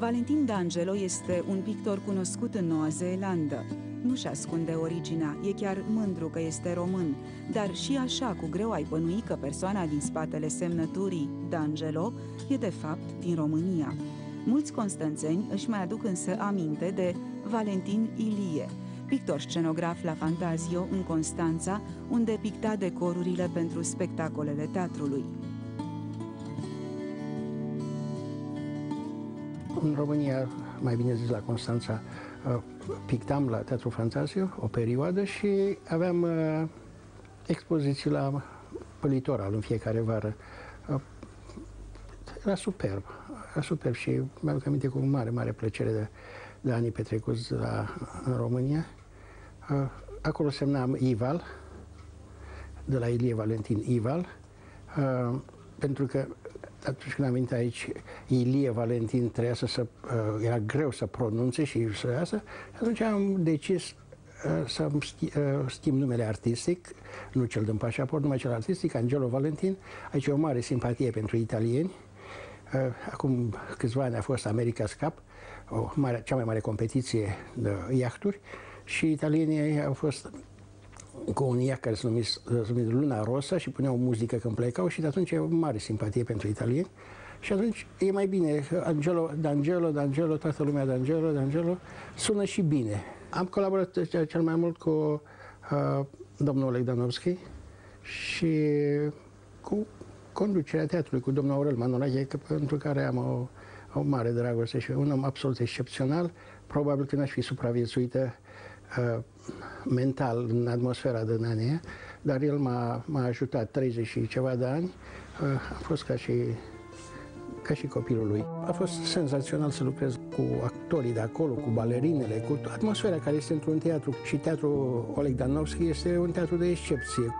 Valentin D'Angelo este un pictor cunoscut în Noua Zeelandă. Nu-și ascunde originea, e chiar mândru că este român, dar și așa cu greu ai bănui că persoana din spatele semnăturii D'Angelo e de fapt din România. Mulți constanțeni își mai aduc însă aminte de Valentin Ilie, pictor scenograf la Fantazio în Constanța, unde picta decorurile pentru spectacolele teatrului. În România, mai bine zis la Constanța, pictam la Teatrul Fantazio o perioadă și aveam expoziții pe litoral în fiecare vară. Era superb și mi-aduc aminte cu mare plăcere de anii petrecuți în România. Acolo semnam Ival, de la Ilie Valentin Ival, pentru că atunci când am venit aici, Ilie Valentin era greu să pronunțe și să iasă. Atunci am decis să schimb numele artistic, nu cel din pașaport, numai cel artistic, Angelo Valentin. Aici e o mare simpatie pentru italieni. Acum câțiva ani a fost America's Cup, cea mai mare competiție de iahturi, și italienii au fost cu un iaht care se numit Luna Rosa și puneau muzică când plecau și de atunci e o mare simpatie pentru italieni. Și atunci e mai bine, D'Angelo, toată lumea D'Angelo, sună și bine. Am colaborat cel mai mult cu domnul Oleg Danovski și cu conducerea teatrului, cu domnul Aurel Manolache, pentru care am o mare dragoste și un om absolut excepțional. Probabil că n-aș fi supraviețuită mental în atmosfera din anii aia, dar el m-a ajutat 30 și ceva de ani. A fost ca și copilul lui. A fost senzațional să lucrez cu actorii de acolo, cu balerinele, cu atmosfera care este într-un teatru. Și teatrul Oleg Danovski este un teatru de excepție.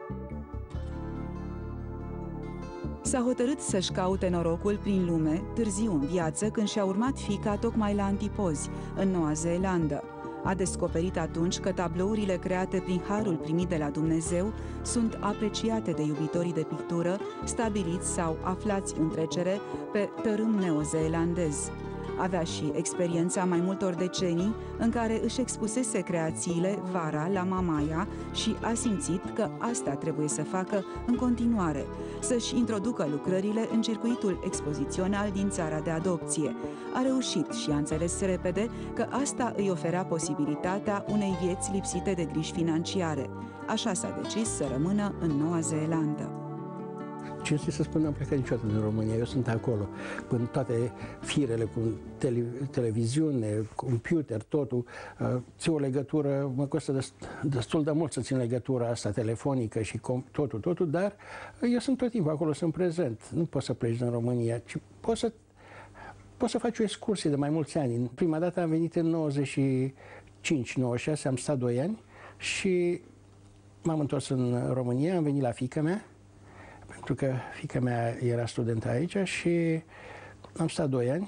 S-a hotărât să-și caute norocul prin lume, târziu în viață, când și-a urmat fiica tocmai la Antipozi, în Noua Zeelandă. A descoperit atunci că tablourile create prin harul primit de la Dumnezeu sunt apreciate de iubitorii de pictură, stabiliți sau aflați în trecere pe tărâm neozeelandez. Avea și experiența mai multor decenii în care își expusese creațiile vara la Mamaia și a simțit că asta trebuie să facă în continuare, să-și introducă lucrările în circuitul expozițional din țara de adopție. A reușit și a înțeles repede că asta îi oferea posibilitatea unei vieți lipsite de griji financiare. Așa s-a decis să rămână în Noua Zeelandă. Cinstit să spun, n-am plecat niciodată din România. Eu sunt acolo, în toate firele, cu televiziune, computer, totul. Ții o legătură, mă costă destul de mult să țin legătura asta telefonică și totul, dar eu sunt tot timpul acolo, sunt prezent. Nu poți să pleci din România, ci poți să faci o excursie de mai mulți ani. Prima dată am venit în 95-96, am stat 2 ani și m-am întors în România, am venit la fiica mea, pentru că fiica mea era studentă aici și am stat 2 ani.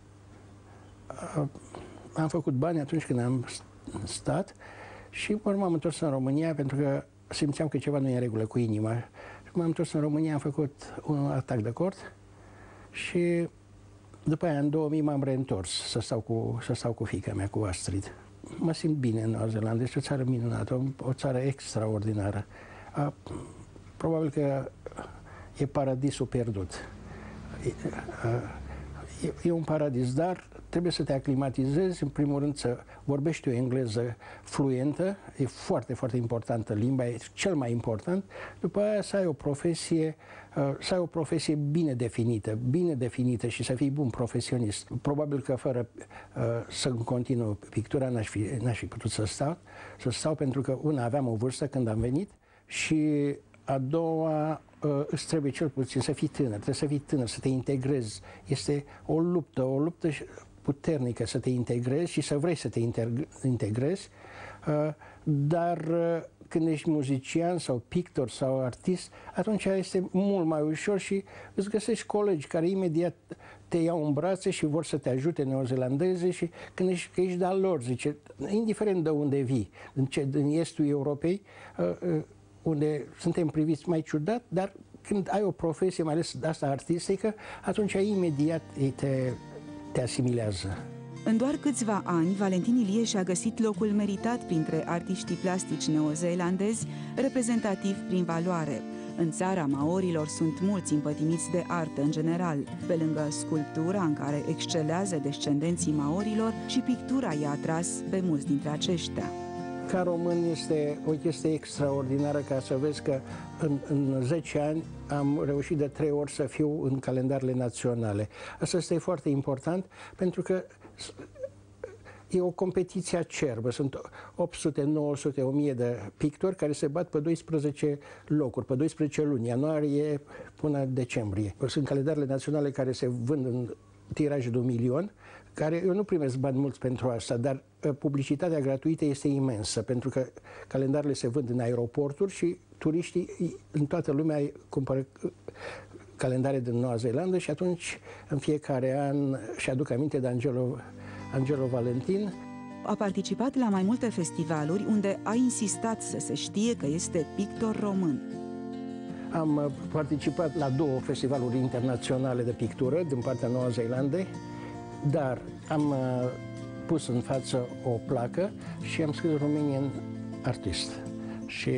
Am făcut bani atunci când am stat și m-am întors în România pentru că simțeam că ceva nu e în regulă cu inima. M-am întors în România, am făcut un atac de cord și după aia, în 2000, m-am reîntors să stau cu fiica mea, cu Astrid. Mă simt bine în Noua Zeelandă, este o țară minunată, o țară extraordinară. Probabil că e paradisul pierdut. E un paradis, dar trebuie să te aclimatizezi, în primul rând să vorbești o engleză fluentă, e foarte importantă, limba e cel mai important, după aia să ai o profesie bine definită și să fii bun profesionist. Probabil că fără să continu pictura n-aș fi putut să stau pentru că aveam o vârstă când am venit și a doua, îți trebuie cel puțin să fii tânăr, să te integrezi. Este o luptă puternică să te integrezi și să vrei să te integrezi, dar când ești muzician sau pictor sau artist, atunci este mult mai ușor și îți găsești colegi care imediat te iau în brațe și vor să te ajute, neozeelandeze, și când ești de-al lor, zice, indiferent de unde vii, din estul Europei, unde suntem priviți mai ciudat, dar când ai o profesie, mai ales asta artistică, atunci imediat te asimilează. În doar câțiva ani, Valentin Ilie și-a găsit locul meritat printre artiștii plastici neozeelandezi, reprezentativ prin valoare. În țara maorilor sunt mulți împătimiți de artă în general, pe lângă sculptura în care excelează descendenții maorilor și pictura i-a atras pe mulți dintre aceștia. Ca român este o chestie extraordinară ca să vezi că în 10 ani am reușit de 3 ori să fiu în calendarele naționale. Asta este foarte important pentru că e o competiție acerbă. Sunt 800, 900, 1000 de pictori care se bat pe 12 locuri, pe 12 luni, ianuarie până decembrie. Sunt calendarele naționale care se vând în tiraj de 1 milion, care eu nu primesc bani mulți pentru asta, dar publicitatea gratuită este imensă, pentru că calendarele se vând în aeroporturi și turiștii în toată lumea cumpără calendare din Noua Zeelandă și atunci în fiecare an și aduc aminte de Angelo Valentin. A participat la mai multe festivaluri unde a insistat să se știe că este pictor român. Am participat la 2 festivaluri internaționale de pictură din partea Noua Zeelandei, dar am pus în față o placă și am scris Romanian Artist. Și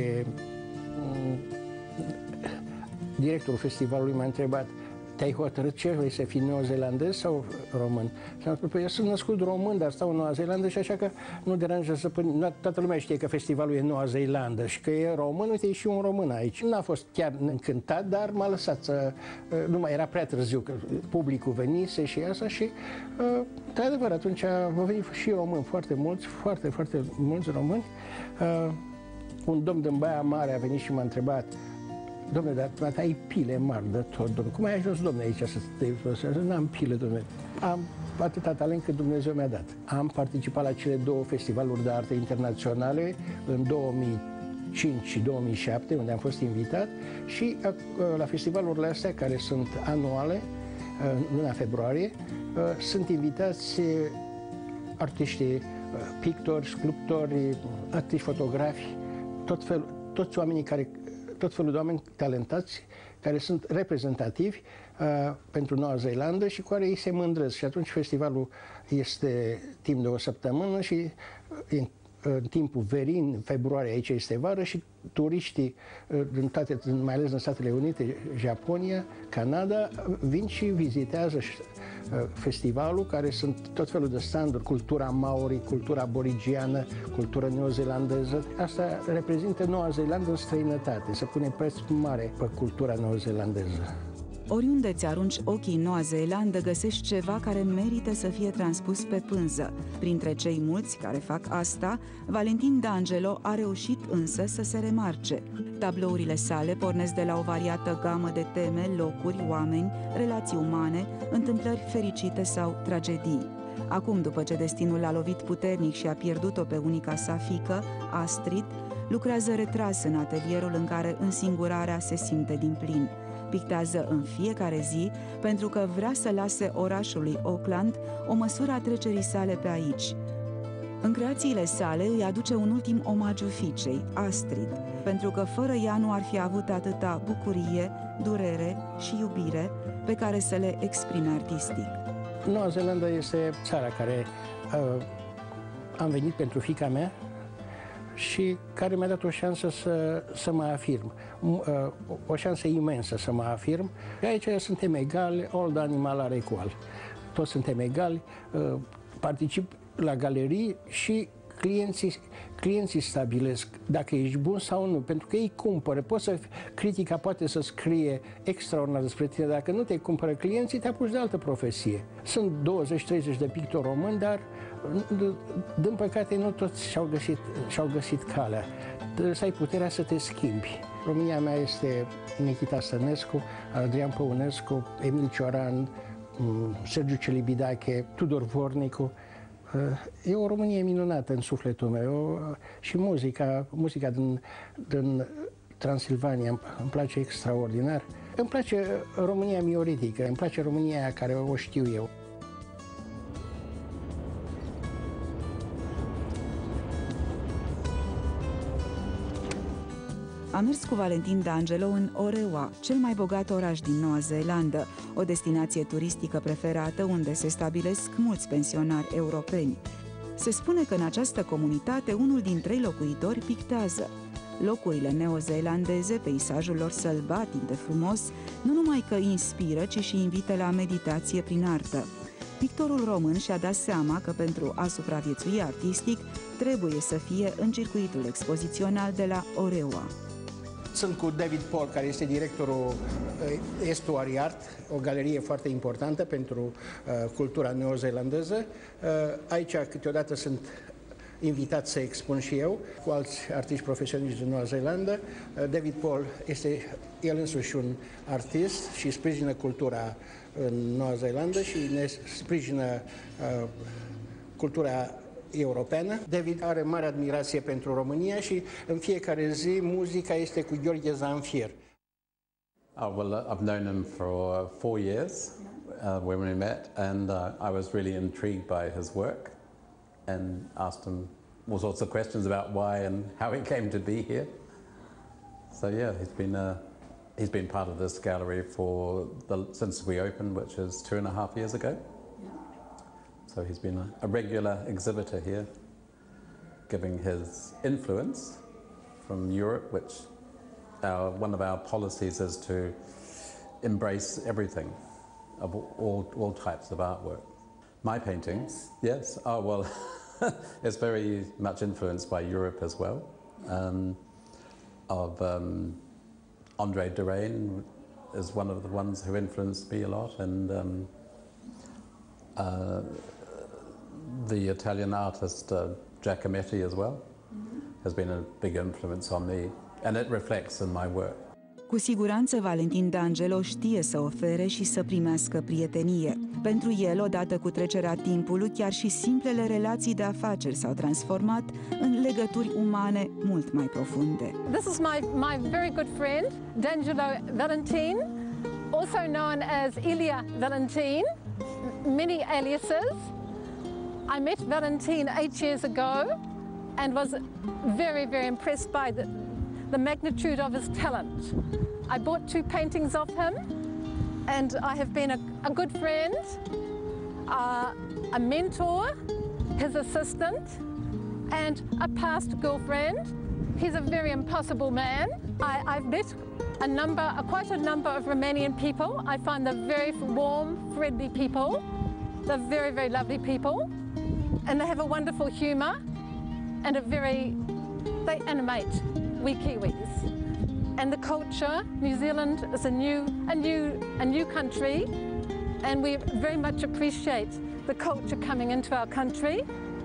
directorul festivalului m-a întrebat: te-ai hotărât ce vrei să fii neozeelandez sau român? Și am spus: păi eu sunt născut român, dar stau în Noua Zeelandă și așa că nu deranjează, toată lumea știe că festivalul e Noua Zeelandă și că e român, uite, e și un român aici. N-a fost chiar încântat, dar m-a lăsat să... Nu mai era prea târziu, că publicul venise și asta și, într-adevăr, atunci au venit și români, foarte mulți, foarte mulți români. Un domn din Baia Mare a venit și m-a întrebat: dom'le, dar ai pile mari de tot, dom'le. Cum ai ajuns, dom'le, aici să te folosești? N-am pile, dom'le. Am atâta talent cât Dumnezeu mi-a dat. Am participat la cele 2 festivaluri de artă internaționale în 2005 și 2007, unde am fost invitat, și la festivalurile astea, care sunt anuale, în luna februarie, sunt invitați artiștii, pictori, sculptori, artiști fotografi, toți oamenii tot felul de oameni talentați care sunt reprezentativi pentru Noua Zeelandă și cu care ei se mândresc. Și atunci festivalul este timp de o săptămână și în timpul verii, în februarie, aici este vară și turiștii, mai ales în Statele Unite, Japonia, Canada, vin și vizitează festivalul, care sunt tot felul de standuri, cultura maori, cultura aborigiană, cultura neozeelandeză. Asta reprezintă Noua Zeelandă în străinătate, se pune preț mare pe cultura neozeelandeză. Oriunde ți arunci ochii în Noua Zeelandă, găsești ceva care merită să fie transpus pe pânză. Printre cei mulți care fac asta, Valentin D'Angelo a reușit însă să se remarce. Tablourile sale pornesc de la o variată gamă de teme, locuri, oameni, relații umane, întâmplări fericite sau tragedii. Acum, după ce destinul l-a lovit puternic și a pierdut-o pe unica sa fiică, Astrid, lucrează retras în atelierul în care însingurarea se simte din plin. Pictează în fiecare zi pentru că vrea să lase orașului Auckland o măsură a trecerii sale pe aici. În creațiile sale îi aduce un ultim omagiu fiicei, Astrid, pentru că fără ea nu ar fi avut atâta bucurie, durere și iubire pe care să le exprime artistic. Noua Zeelandă este țara care am venit pentru fiica mea și care mi-a dat o șansă să mă afirm, o șansă imensă să mă afirm. Aici suntem egali, all the animal are equal. Toți suntem egali, particip la galerii și clienții stabilesc dacă ești bun sau nu, pentru că ei cumpără. Critica poate să scrie extraordinar despre tine, dacă nu te cumpără clienții, te apuci de altă profesie. Sunt 20-30 de pictori români, dar din păcate nu toți și-au găsit calea. Trebuie să ai puterea să te schimbi. România mea este Nikita Stănescu, Adrian Păunescu, Emil Cioran, Sergiu Celibidache, Tudor Vornicu. E o Românie minunată în sufletul meu și muzica din Transilvania îmi place extraordinar. Îmi place România mioritică, îmi place România care o știu eu. a mers cu Valentin D'Angelo în Orewa, cel mai bogat oraș din Noua Zeelandă, o destinație turistică preferată unde se stabilesc mulți pensionari europeni. Se spune că în această comunitate unul din 3 locuitori pictează. Locurile neozeelandeze, peisajul lor sălbatic de frumos, nu numai că inspiră, ci și invită la meditație prin artă. Pictorul român și-a dat seama că pentru a supraviețui artistic trebuie să fie în circuitul expozițional de la Orewa. Sunt cu David Paul, care este directorul Estuary Art, o galerie foarte importantă pentru cultura neozeelandeză. Aici câteodată sunt invitat să expun și eu cu alți artiști profesioniști din Noua Zeelandă. David Paul este el însuși un artist și sprijină cultura în Noua Zeelandă și ne sprijină cultura europeană. David are mare admirație pentru România și în fiecare zi muzica este cu Gheorghe Zanfir. Oh, well, I've known him for 4 years when we met, and I was really intrigued by his work and asked him all sorts of questions about why and how he came to be here. So yeah, he's been part of this gallery since we opened, which is 2.5 years ago. So he's been a regular exhibitor here, giving his influence from Europe, which one of our policies is to embrace everything, of all types of artwork. My paintings, yes. Oh well, it's very much influenced by Europe as well. André Derain is one of the ones who influenced me a lot, and the Italian artist Giacometti as well has been a big influence on me, and it reflects in my work. Cu siguranță Valentin D'Angelo știe să ofere și să primească prietenie. Pentru el, odată cu trecerea timpului, chiar și simplele relații de afaceri s-au transformat în legături umane mult mai profunde. This is my very good friend, D'Angelo Valentin, also known as Ilya Valentin, many aliases. I met Valentin 8 years ago and was very, very impressed by the magnitude of his talent. I bought 2 paintings of him, and I have been a good friend, a mentor, his assistant, and a past girlfriend. He's a very impossible man. I've met quite a number of Romanian people. I find them very warm, friendly people. They're very, very lovely people, and they have a wonderful humour, and they animate we Kiwis. And the culture, New Zealand is a new country, and we very much appreciate the culture coming into our country.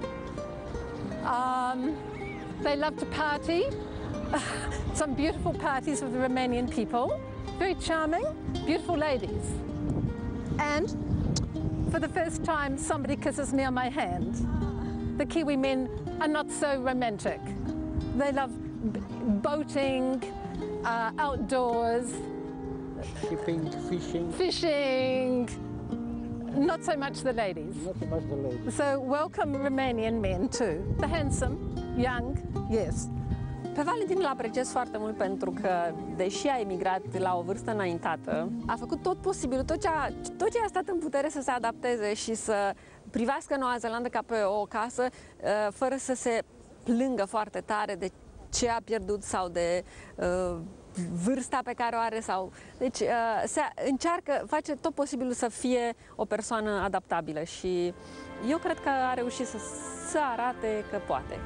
They love to party, some beautiful parties with the Romanian people, very charming, beautiful ladies. And for the first time, somebody kisses me on my hand. The Kiwi men are not so romantic. They love boating, outdoors, Shipping, fishing, not so much the ladies. Not so much the ladies. So welcome Romanian men too. They're handsome, young, yes. Pe Valentin îl apreciez foarte mult pentru că, deși a emigrat la o vârstă înaintată, a făcut tot posibilul, tot ce a stat în putere să se adapteze și să privească Noua Zeelandă ca pe o casă, fără să se plângă foarte tare de ce a pierdut sau de vârsta pe care o are. Deci face tot posibilul să fie o persoană adaptabilă și eu cred că a reușit să arate că poate.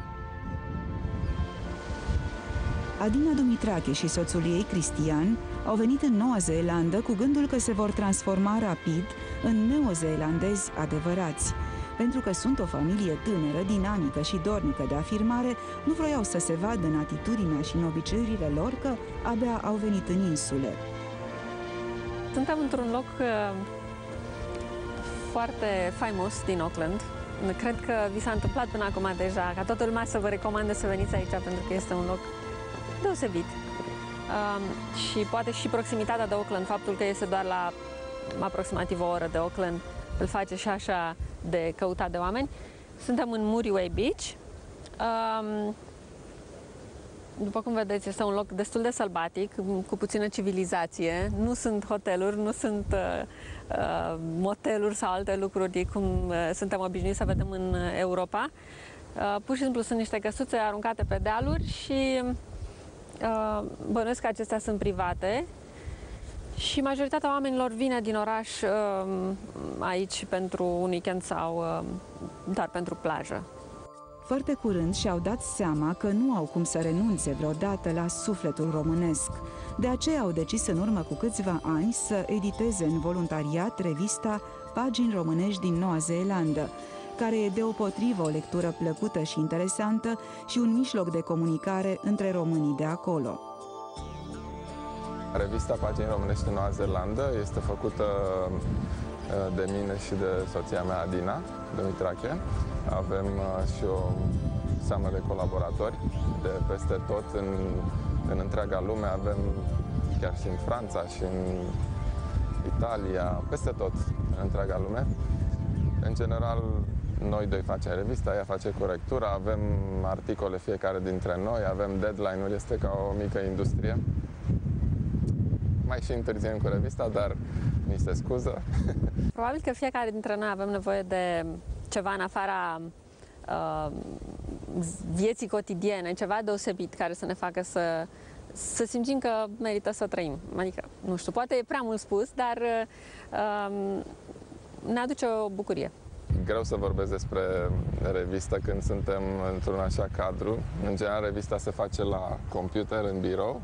Adina Dumitrache și soțul ei, Cristian, au venit în Noua Zeelandă cu gândul că se vor transforma rapid în neozeelandezi adevărați. Pentru că sunt o familie tânără, dinamică și dornică de afirmare, nu vroiau să se vadă în atitudinea și în obiceiurile lor că abia au venit în insule. Suntem într-un loc foarte faimos din Auckland. Cred că vi s-a întâmplat până acum deja, ca toată lumea să vă recomandă să veniți aici, pentru că este un loc deosebit. Și poate și proximitatea de Auckland, faptul că este doar la aproximativ o oră de Auckland, îl face și așa de căutat de oameni. Suntem în Muriway Beach. După cum vedeți, este un loc destul de sălbatic, cu puțină civilizație. Nu sunt hoteluri, nu sunt moteluri sau alte lucruri cum suntem obișnuiți să vedem în Europa. Pur și simplu sunt niște căsuțe aruncate pe dealuri și bănuiesc că acestea sunt private. Și majoritatea oamenilor vine din oraș aici pentru un weekend sau doar pentru plajă. Foarte curând și-au dat seama că nu au cum să renunțe vreodată la sufletul românesc. De aceea au decis în urmă cu câțiva ani să editeze în voluntariat revista Pagini Românești din Noua Zeelandă, care e deopotrivă o lectură plăcută și interesantă și un mijloc de comunicare între românii de acolo. Revista Pagini Românești din Noua Zeelandă este făcută de mine și de soția mea, Adina Dumitrache. Avem și o seamă de colaboratori de peste tot în întreaga lume. Avem chiar și în Franța și în Italia, peste tot în întreaga lume. În general, noi doi facem revista, ea face corectura, avem articole fiecare dintre noi, avem deadline-uri, este ca o mică industrie. Mai și întârziem cu revista, dar ni se scuză. Probabil că fiecare dintre noi avem nevoie de ceva în afara vieții cotidiene, ceva deosebit care să ne facă să simțim că merită să trăim. Adică, nu știu, poate e prea mult spus, dar ne aduce o bucurie. Greu să vorbesc despre revistă când suntem într-un așa cadru. În general, revista se face la computer, în birou.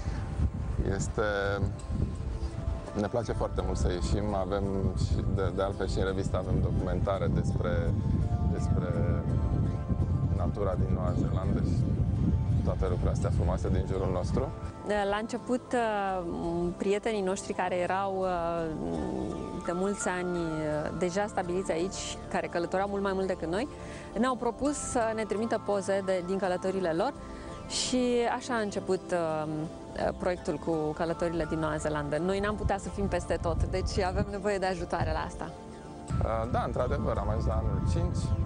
Ne place foarte mult să ieșim, avem și de altfel și în revistă avem documentare despre natura din Noua Zeelandă și toate lucrurile astea frumoase din jurul nostru. La început, prietenii noștri care erau de mulți ani deja stabiliți aici, care călătoreau mult mai mult decât noi, ne-au propus să ne trimită poze din călătorile lor și așa a început proiectul cu călătorile din Noua Zeelandă. Noi n-am putea să fim peste tot, deci avem nevoie de ajutoare la asta. Da, într-adevăr, am ajuns la anul 5,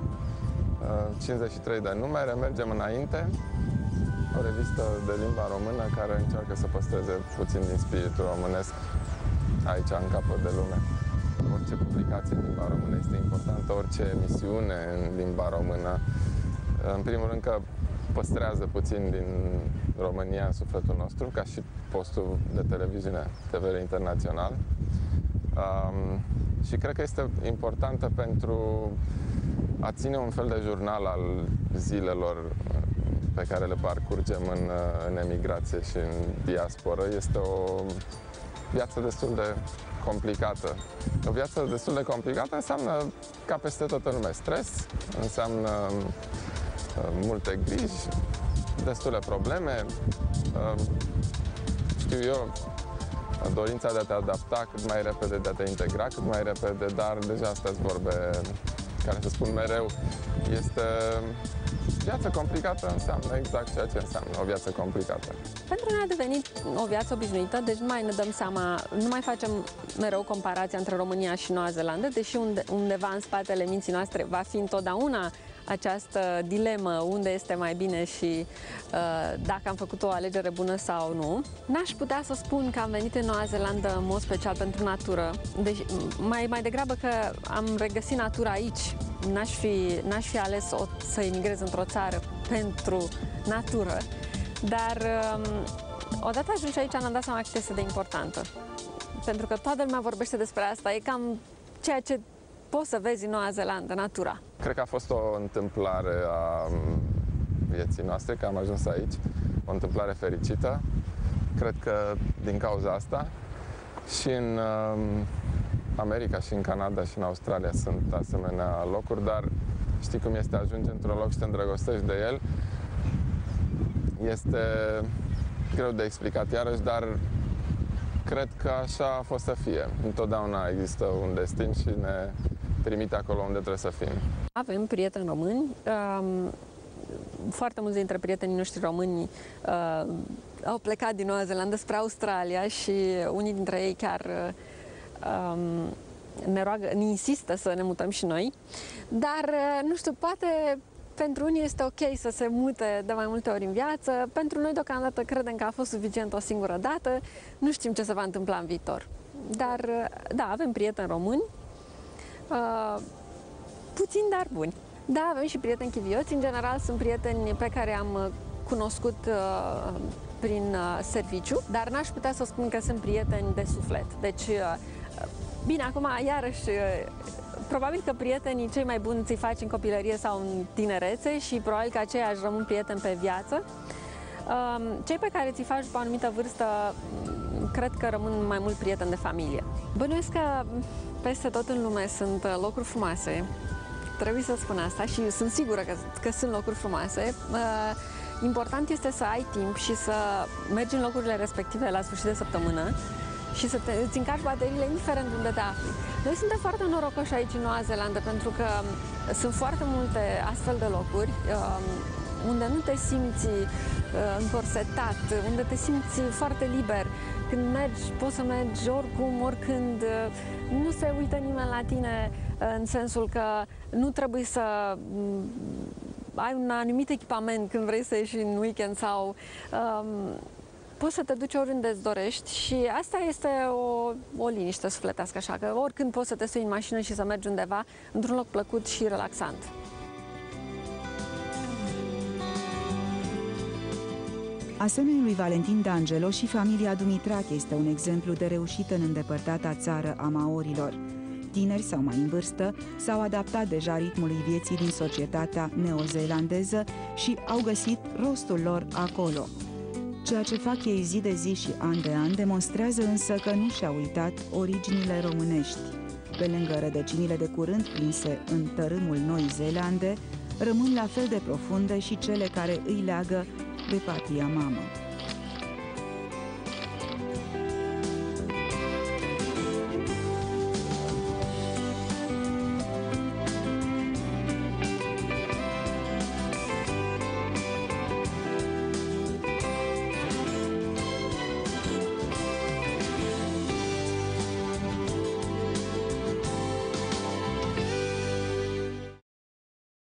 53 de numere, mergem înainte. O revistă de limba română care încearcă să păstreze puțin din spiritul românesc aici, în capăt de lume. Orice publicație în limba română este importantă, orice emisiune în limba română. În primul rând că păstrează puțin din România în sufletul nostru, ca și postul de televiziune TVR Internațional. Și cred că este importantă pentru a ține un fel de jurnal al zilelor pe care le parcurgem în emigrație și în diasporă. Este o viață destul de complicată. O viață destul de complicată înseamnă, ca peste tot în lume, stres, înseamnă multe griji, destule probleme, știu eu, dorința de a te adapta cât mai repede, de a te integra cât mai repede, dar deja astea sunt vorbe care se spun mereu. Este viață complicată, înseamnă exact ceea ce înseamnă o viață complicată. Pentru noi a devenit o viață obișnuită, deci nu mai ne dăm seama, nu mai facem mereu comparația între România și Noua Zeelandă, deși undeva în spatele minții noastre va fi întotdeauna această dilemă, unde este mai bine și dacă am făcut o alegere bună sau nu. N-aș putea să spun că am venit în Noua Zeelandă în mod special pentru natură, deci mai degrabă că am regăsit natura aici. N-aș fi ales să emigrez într-o țară pentru natură, dar odată ajungi aici ne-am dat seama că este de importantă. Pentru că toată lumea vorbește despre asta, e cam ceea ce poți să vezi în Noua Zeelandă, natura. Cred că a fost o întâmplare a vieții noastre, că am ajuns aici, o întâmplare fericită. Cred că din cauza asta și în America, și în Canada, și în Australia sunt asemenea locuri, dar știi cum este, ajungi într-un loc și te îndrăgostești de el. Este greu de explicat iarăși, dar cred că așa a fost să fie. Întotdeauna există un destin și ne trimite acolo unde trebuie să fim. Avem prieteni români. Foarte mulți dintre prietenii noștri români au plecat din Noua Zeelandă spre Australia și unii dintre ei chiar ne insistă să ne mutăm și noi. Dar, nu știu, poate Pentru unii este ok să se mute de mai multe ori în viață, pentru noi deocamdată credem că a fost suficient o singură dată, nu știm ce se va întâmpla în viitor. Dar, da, avem prieteni români, puțini, dar buni. Da, avem și prieteni chivioți, în general sunt prieteni pe care am cunoscut prin serviciu, dar n-aș putea să spun că sunt prieteni de suflet. Deci, bine, acum, iarăși, probabil că prietenii cei mai buni ți-i faci în copilărie sau în tinerețe și probabil că aceiași rămân prieteni pe viață. Cei pe care ți-i faci după o anumită vârstă, cred că rămân mai mult prieteni de familie. Bănuiesc că peste tot în lume sunt locuri frumoase, trebuie să spun asta și sunt sigură că sunt locuri frumoase. Important este să ai timp și să mergi în locurile respective la sfârșit de săptămână și să îți încarci bateriile indiferent unde te afli. Noi suntem foarte norocoși aici în Noua Zeelandă pentru că sunt foarte multe astfel de locuri unde nu te simți încorsetat, unde te simți foarte liber. Când mergi, poți să mergi oricum, oricând, nu se uită nimeni la tine în sensul că nu trebuie să ai un anumit echipament când vrei să ieși în weekend sau poți să te duci oriunde îți dorești și asta este o liniște sufletească, așa că oricând poți să te sui în mașină și să mergi undeva într-un loc plăcut și relaxant. Asemenea lui Valentin D'Angelo, și familia Dumitrache este un exemplu de reușită în îndepărtata țară a maorilor. Tineri sau mai în vârstă s-au adaptat deja ritmului vieții din societatea neozeelandeză și au găsit rostul lor acolo. Ceea ce fac ei zi de zi și an de an demonstrează însă că nu și-au uitat originile românești. Pe lângă rădăcinile de curând prinse în tărâmul Noii Zeelande, rămân la fel de profunde și cele care îi leagă de patria mamă.